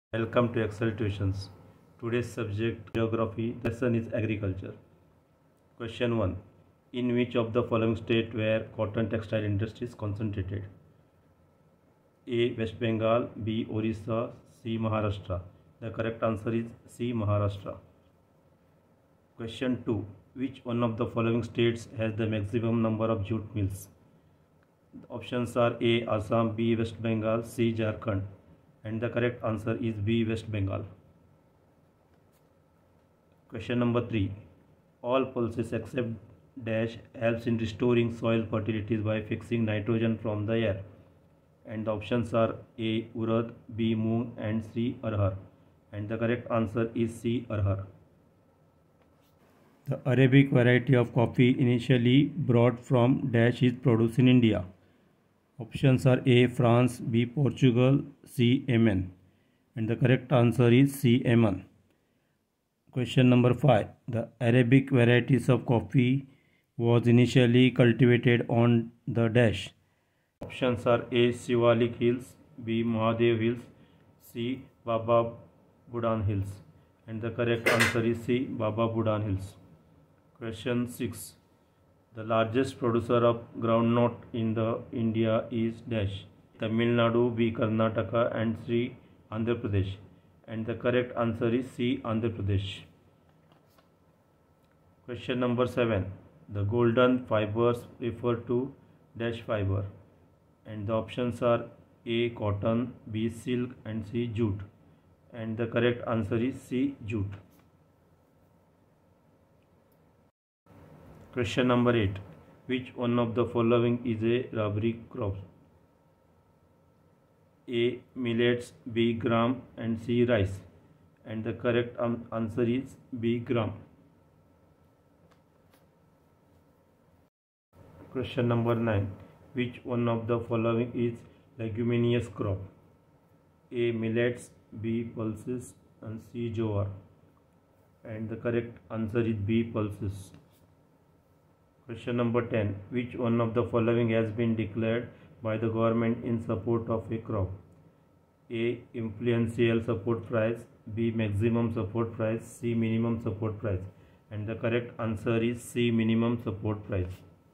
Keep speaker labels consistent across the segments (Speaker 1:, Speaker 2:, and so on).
Speaker 1: Welcome to Excel Tuitions. Today's subject geography. Lesson is agriculture. Question 1. In which of the following state were cotton textile industries concentrated? A. West Bengal, B. Orissa, C. Maharashtra. The correct answer is C. Maharashtra. Question 2. Which one of the following states has the maximum number of jute mills? The options are A. Assam, B. West Bengal, C. Jharkhand. And the correct answer is B. West Bengal. Question number 3. All pulses except dash helps in restoring soil fertility by fixing nitrogen from the air. And the options are A. Urad, B. Moong and C. Arhar. And the correct answer is C. Arhar. The Arabic variety of coffee initially brought from dash is produced in India. Options are A. France, B. Portugal, C. Yemen. And the correct answer is C. Yemen. Question number 5. The Arabic varieties of coffee was initially cultivated on the dash. Options are A. Siwalik Hills, B. Mahadev Hills, C. Baba Budan Hills. And the correct answer is C. Baba Budan Hills. Question 6. The largest producer of groundnut in the India is dash. Tamil Nadu, B. Karnataka and C. Andhra Pradesh. And the correct answer is C. Andhra Pradesh. Question number 7. The golden fibers refer to dash fiber. And the options are A. Cotton, B. Silk and C. Jute. And the correct answer is C. Jute. Question number 8. Which one of the following is a rubbery crop? A. Millets, B. Gram and C. Rice. And the correct answer is B. Gram. Question number 9. Which one of the following is leguminous crop? A. Millets, B. Pulses and C. Jowar. And the correct answer is B. Pulses. Question number 10. Which one of the following has been declared by the government in support of a crop? A. Influential support price, B. Maximum support price, C. Minimum support price. And the correct answer is C. Minimum support price.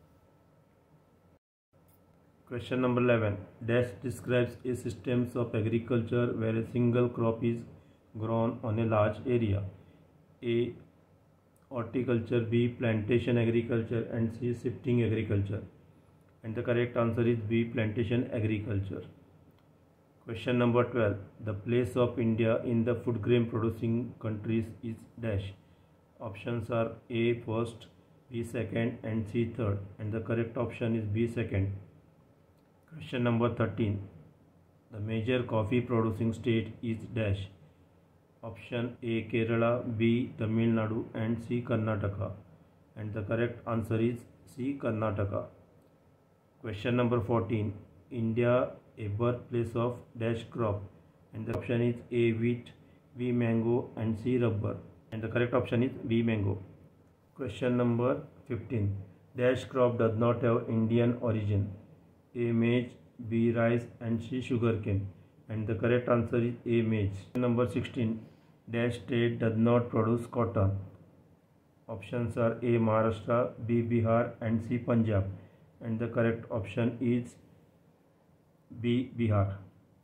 Speaker 1: Question number 11. Dash describes a system of agriculture where a single crop is grown on a large area. A. Horticulture, B. Plantation agriculture and C. Shifting agriculture. And the correct answer is B. Plantation agriculture. Question number 12. The place of India in the food grain producing countries is dash. Options are A. First, B. Second and C. Third. And the correct option is B. Second. Question number 13. The major coffee producing state is dash. Option A. Kerala, B. Tamil Nadu and C. Karnataka. And the correct answer is C. Karnataka. Question number 14. India a birthplace of dash crop. And the option is A. Wheat, B. Mango and C. Rubber. And the correct option is B. Mango. Question number 15. Dash crop does not have Indian origin. A. Maize, B. Rice and C. Sugarcane. And the correct answer is A. Maize. Question number 16. Dash state does not produce cotton. Options are A. Maharashtra, B. Bihar and C. Punjab. And the correct option is B. Bihar.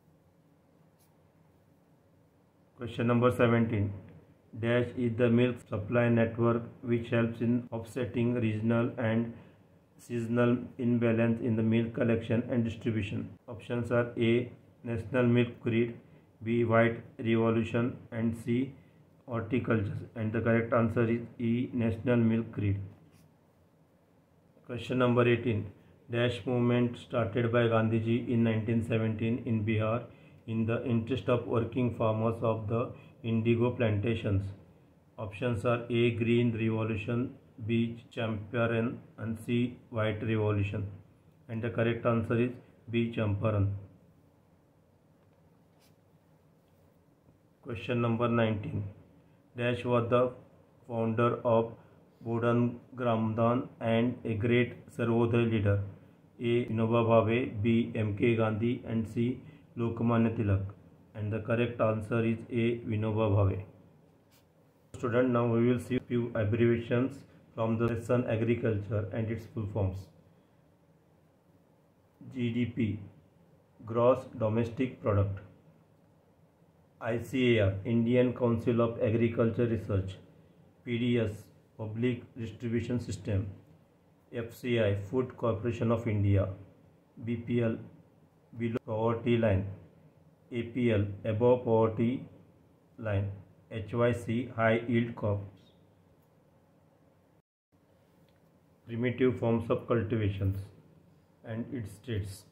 Speaker 1: Question number 17. Dash is the milk supply network which helps in offsetting regional and seasonal imbalance in the milk collection and distribution. Options are A. National Milk Grid, B. White Revolution and C. Horticulture. And the correct answer is E. National Milk Grid. Question number 18. Dash movement started by Gandhiji in 1917 in Bihar in the interest of working farmers of the indigo plantations. Options are A. Green Revolution, B. Champaran and C. White Revolution. And the correct answer is B. Champaran. Question number 19. Dash was the founder of Bodhan Gramdan and a great Sarvodaya leader. A. Vinoba Bhave, B. M.K. Gandhi and C. Lokmanya Tilak. and the correct answer is A. Vinoba Bhave. Student, now we will see few abbreviations from the lesson agriculture and its full forms. GDP, Gross Domestic Product. ICAR, Indian Council of Agriculture Research. PDS, Public Distribution System. FCI, Food Corporation of India. BPL, below poverty line. APL, above poverty line. HYC, high yield crops. Primitive forms of cultivations and its states.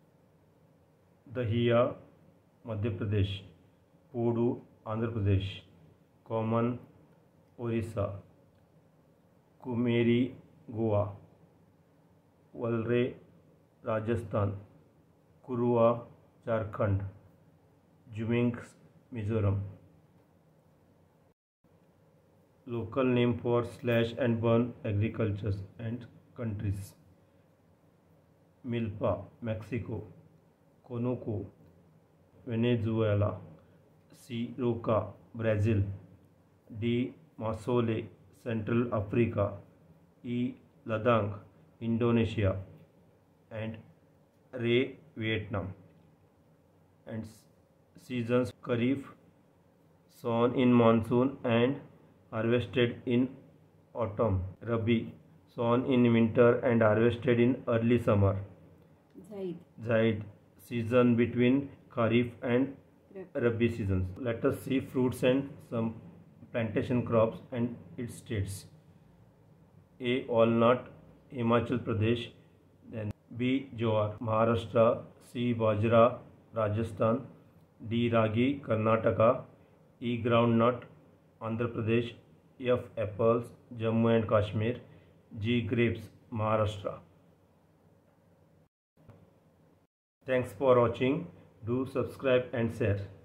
Speaker 1: Dahiya, Madhya Pradesh. Podu, Andhra Pradesh. Common, Orissa. Kumeri, Goa. Walre, Rajasthan. Kurua, Jharkhand. Juming, Mizoram. Local name for slash and burn agricultures and countries. Milpa, Mexico. Conoco, Venezuela. C. Roca, Brazil. D. Masole, Central Africa. E. Ladang, Indonesia. And Re, Vietnam. And seasons: Kharif, sown in monsoon and harvested in autumn. Rabi, sown in winter and harvested in early summer. Zaid, season between Kharif and Rabi seasons. Let us see fruits and some plantation crops and its states. A. Walnut, Himachal Pradesh. Then B. Jowar, Maharashtra. C. Bajra, Rajasthan. D. Ragi, Karnataka. E. Groundnut, Andhra Pradesh. F. Apples, Jammu and Kashmir. G. Grapes, Maharashtra. Thanks for watching. Do subscribe and share.